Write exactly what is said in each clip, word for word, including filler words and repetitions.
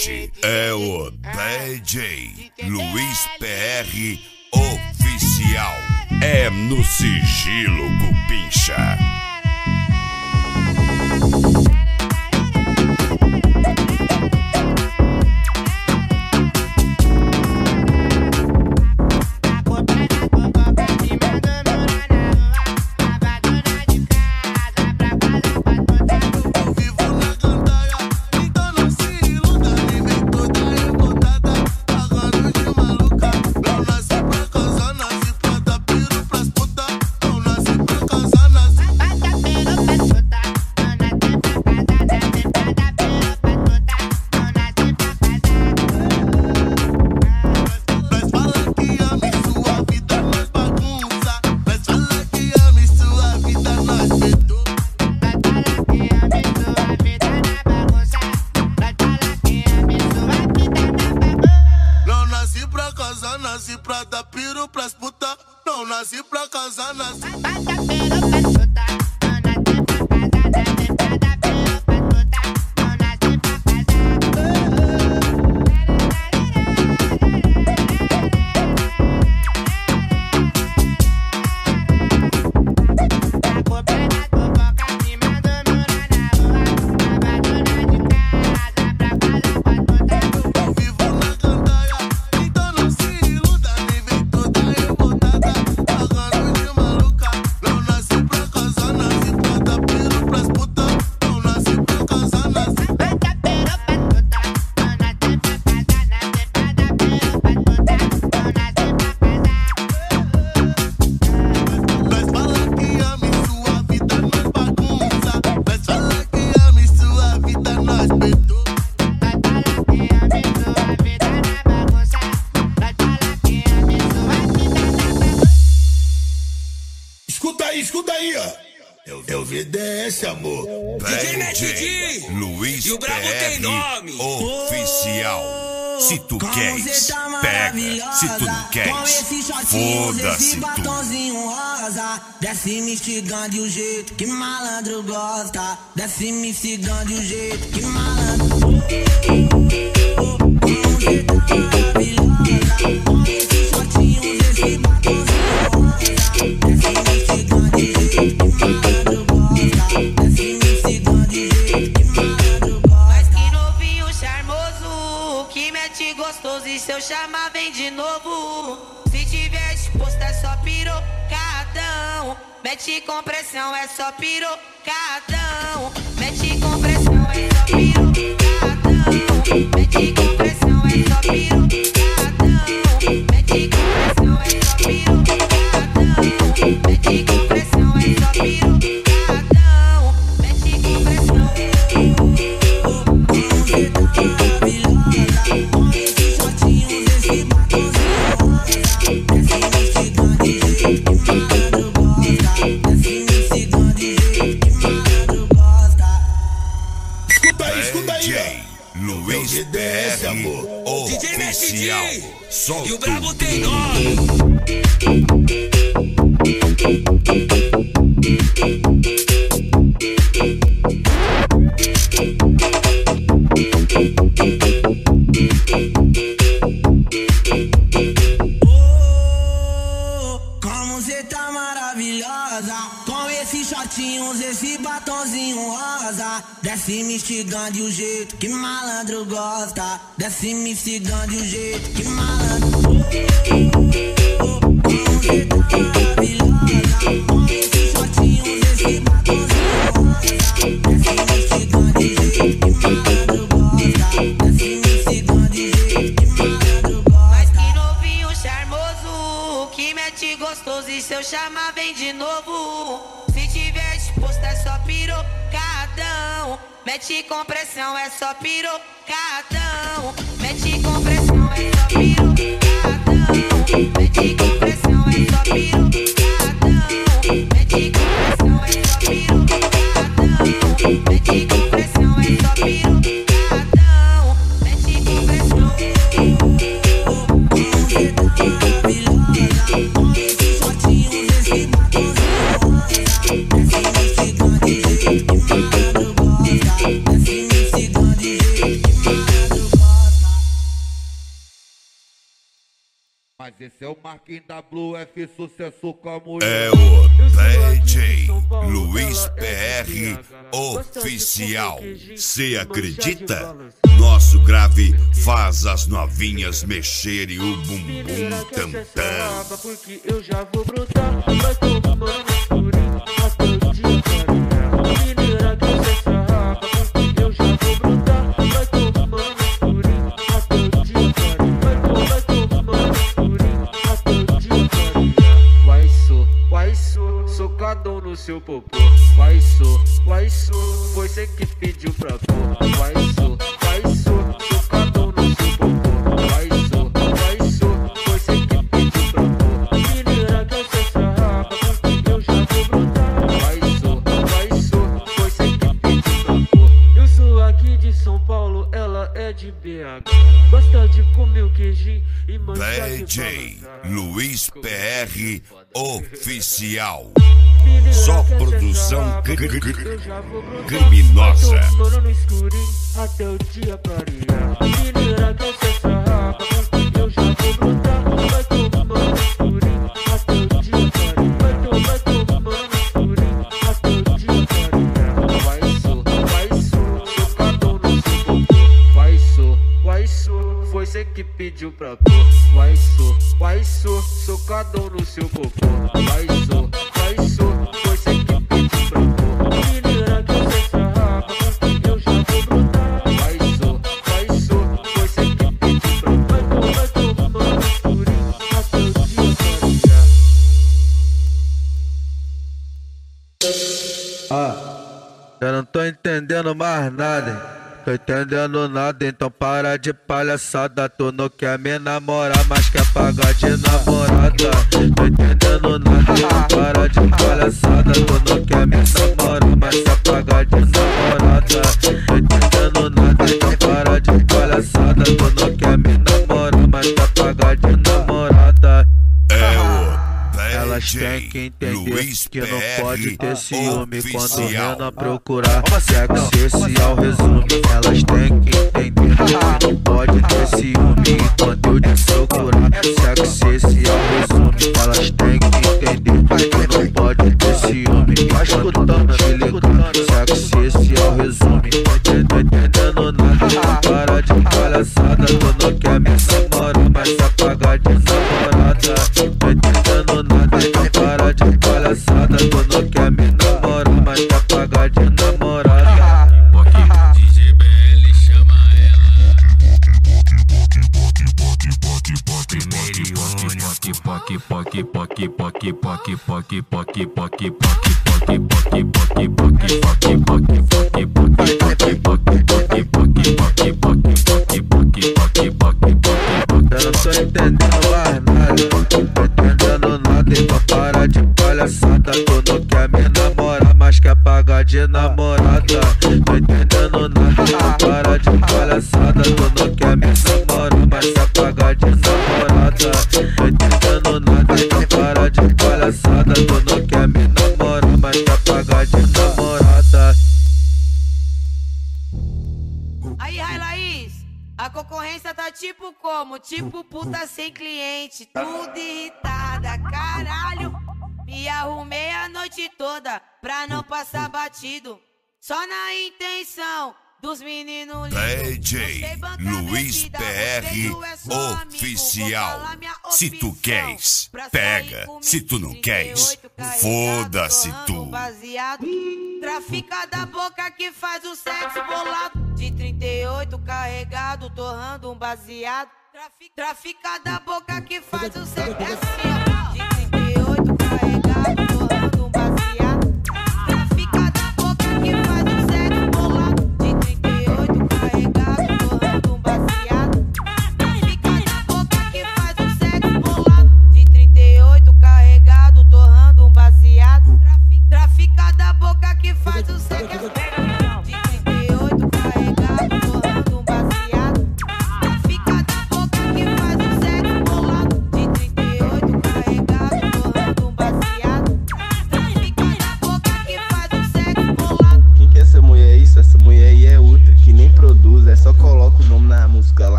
Este é o D J Luiz P R Oficial. É no sigilo, Cupincha. Nasci pra dar piro pras puta, não nasci pra casar, nasci pra dar piro pras puta, não nasci pra casar, nasci pra dar piro pras puta, não nasci pra Tá cobrando a fofoca acima do muro na rua, abandona de casa pra fazer pra puta. Eu vivo na gandaia, então não se iluda, nem vem toda revoltada, pagando de maluca. Não nasci pra casar, nasci pra dar piro pras puta, não nasci pra casar, nasci pra dar piro pras puta, não nasci pra casar, nasci pra dar piro pras puta, não nasci pra casar. Nós fala que ama e sua vida nós bagunça, nós fala que ama e sua vida nós perdoa. Nós fala que ama e sua vida na bagunça, nós fala que ama e sua vida na bagunça. Escuta aí, escuta aí, ó. Eu, eu vi desse amor. D J Luiz E o P brabo tem R nome. Oficial. Se tu queres, pega. Se tu não queres, foda-se tu. Batonzinho rosa, desce me instigando de um jeito que malandro gosta. Desce me instigando de um jeito que malandro. Como você tá maravilhosa, com esse shortinho, esse batonzinho rosa. Desce me instigando de um jeito que malandro gosta. Desce me instigando de um jeito que malandro gosta. Mas que novinho charmoso, que mete gostoso e se eu chamar vem de novo. Se tiver disposto é só pirocadão, mete com pressão é só pirocadão, mete com pressão é só pirocadão, mete com pressão é só pirocadão, mete com pressão é só pirocadão, mete com pressão é só pirocadão, mete com pressão. Com esse shortinho, esse batonzinho rosa. Desce me instigando de jeito que malandro gosta. Desce me instigando de jeito que malandro gosta. Escuta aí, escuta aí, D J ó. Luiz Eu vi P desse R amor. D J Mestre Oficial. D. Solta E o o brabo tem nome. Como cê tá maravilhosa, com esses shortinhos, esse batonzinho rosa. Desce me instigando de um jeito que malandro gosta. Desce me instigando de um jeito que malandro. Como cê tá maravilhosa, com esses shortinhos, esse batonzinho rosa. Desce me instigando de um jeito que malandro gosta. Desce me instigando de um jeito que malandro Mas gosta. que novinho charmoso, que mete gostoso e se eu chamar vem de novo. Se tiver disposto é só pirocadão, mete com pressão é só pirocadão, mete com pressão é só pirocadão, mete com pressão é só pirocadão, mete com pressão é só pirocadão, mete com pressão é só pirocadão, mete com pressão. Como cê tá maravilhosa, com esses shortinhos, esse batonzinho rosa. Desce me instigando de jeito que malandro gosta. Desce me instigando de jeito que malandro gosta. Esse é o Marquinhos W F, sucesso com a mulher. É o D J Luiz P R Oficial. Cê acredita? Nosso grave faz as novinhas mexerem o bumbum tantã. Porque eu já vou brotar, vai tomando escurinho até o dia clarear. Mineira que essa sarrapa, porque eu já vou brotar, vai tomando escurinho até o dia clarear. Vai tomando escurinho até o dia clarear. Vai sou, vai sou, socadão no seu popô. Vai sou, vai sou, foi cê que pediu pra pôr. Vai sou, vai sou, socadão no seu popô. Vai sou, vai sou, foi cê que pediu pra pôr. Mineira que essa sarrapa, porque eu já vou brotar. Vai sou, vai sou, foi cê que pediu pra pôr. Eu sou aqui de São Paulo, ela é de B H. Gosta de comer o queijinho e manchar D de J balançar. Luiz P R Oficial. Só produção cri- cri- cri- criminosa. Tomando no escurinho até o dia clarear. Mineira que essa sarrapa, porque eu já vou brotar. Vai tomando no escurinho até o dia clarear. Vai tomando no escurinho até o dia clarear. Vai sou, vai sou, socadão no seu popô. Vai sou, vai sou, foi cê que pediu pra pôr. Vai sou, vai sou, socadão no seu popô. Vai sou, vai sou, foi cê que pediu pra pôr. Mineira que essa sarrapa, porque eu já vou brotar. Vai sou, vai sou, foi cê que pediu pra pôr. Vai tomando no escurinho até o dia clarear. Ah, eu não tô entendendo mais nada, hein? Tô entendendo nada, então para de palhaçada. Tu não quer me namorar, mas quer pagar de namorada. Tô entendendo nada, então para de palhaçada. Tu não quer me namorar, mas quer pagar de namorada. Tô entendendo nada, então para de palhaçada. Tu não quer me namorar, mas quer pagar de namorada. É o Elas D têm que J entender Luiz que P não pode R ter ciúme quando Oficial. Renan procurar sexo, esse é o resumo. Elas têm que entender que não pode ter ciúme quando eu te procurar sexo, esse é o resumo. Elas têm que entender que não pode ter ciúme quando te ligar sexo, esse é o resumo. Tô entendendo nada, para de palhaçada. Tu não quer me namorar, mas quer pagar de namorada. Tô entendendo nada, para de palhaçada. Tu não quer me namorar, mas quer pagar de namorada. D J B L chama ela. Primeiro e único. Poc, poc, poc, poc, poc, poc, poc, poc, poc, poc, poc, poc, poc, poc, Eu não tô entendendo mais nada, tô entendendo nada, então para de palhaçada. Tu não quer me namorar, mas quer pagar de namorada. Tô entendendo nada, então para de palhaçada. Tu não quer me namorar, mas quer pagar de namorada. Tô entendendo nada, então para de palhaçada. Tu não quer me namorar, mas quer pagar de namorada. Aí, Rai Laís, a concorrência tá tipo como? Tipo puta sem cliente, tudo irritada, caralho. Me arrumei a noite toda pra não passar batido, só na intenção dos meninos D J Luiz P R Oficial. Se tu queres, pega. Se tu não queres, foda-se tu. Trafica da boca que faz o sexo bolado. De trinta e oito carregado, torrando um baseado. Trafica da boca que faz o sexo é assim, ó. De trinta e oito carregado, torrando um baseado. Trafica da boca que faz o sexo bolado. De trinta e oito carregado, torrando um baseado. Trafica da boca que faz o sexo bolado. De trinta e oito carregado, torrando um baseado. Trafica da boca que faz o sexo bolado. De trinta e oito carregado, torrando um baseado. Trafica da boca que faz o sexo bolado. De trinta e oito carregado.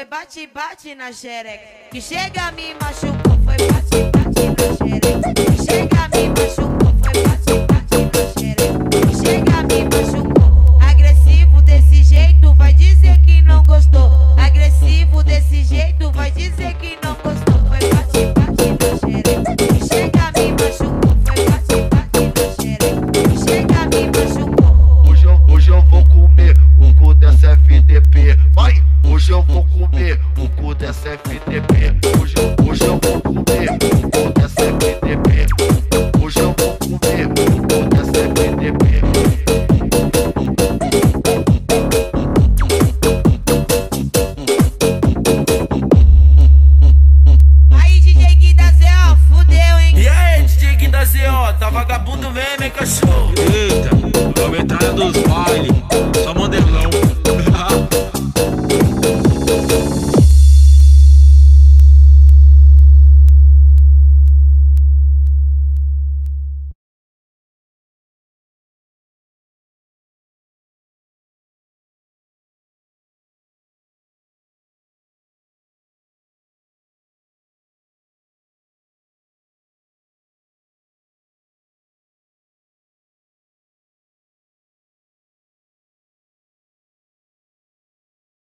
bate, bate na xereca. Que chega, me machucou, foi bate, bate na xereca. Que chega, me machucou, foi bate, bate na xereca.